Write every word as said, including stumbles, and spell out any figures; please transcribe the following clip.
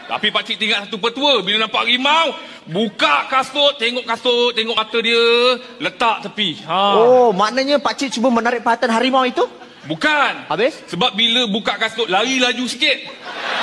Tapi pakcik tinggal satu petua. Bila nampak harimau, buka kasut, tengok kasut, tengok mata dia, letak tepi. Ha. Oh, maknanya pakcik cuba menarik perhatian harimau itu? Bukan. Habis? Sebab bila buka kasut, lari laju sikit.